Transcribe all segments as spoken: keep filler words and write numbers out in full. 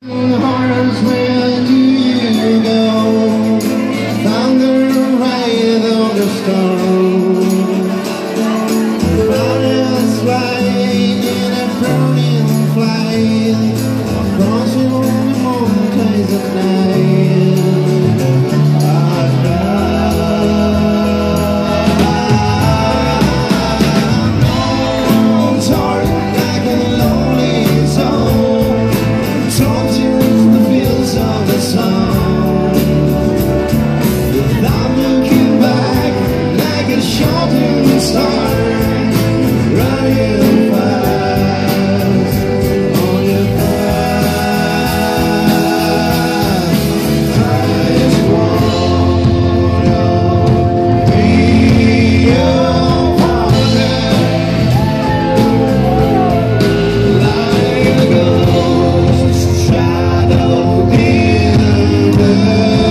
Hearts, where do you go? Thunder right on the stone. Clouds flying in a burning flight, crossing the mountains at night. Shooting star, running fast on your path. I just wanna be your partner, like a ghost shadow in the dark.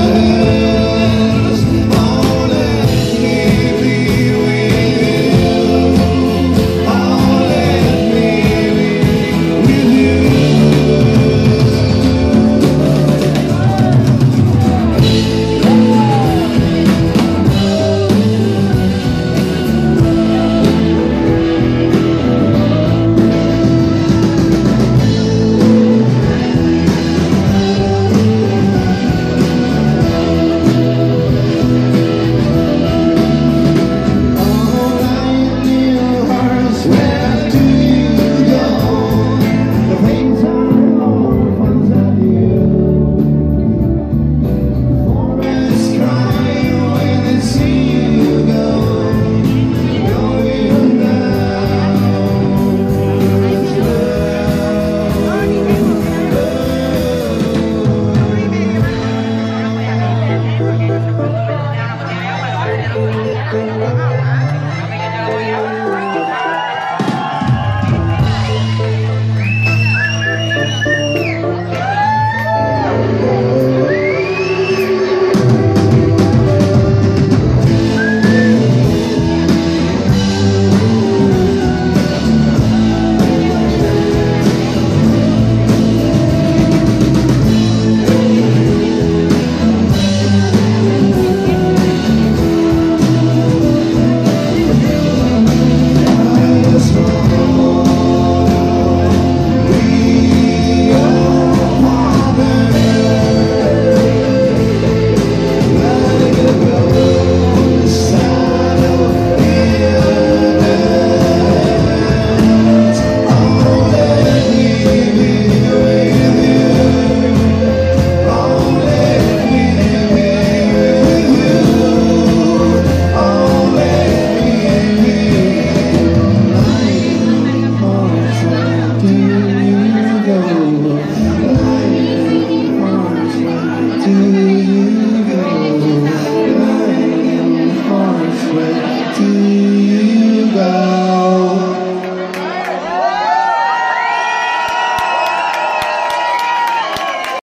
Do you go?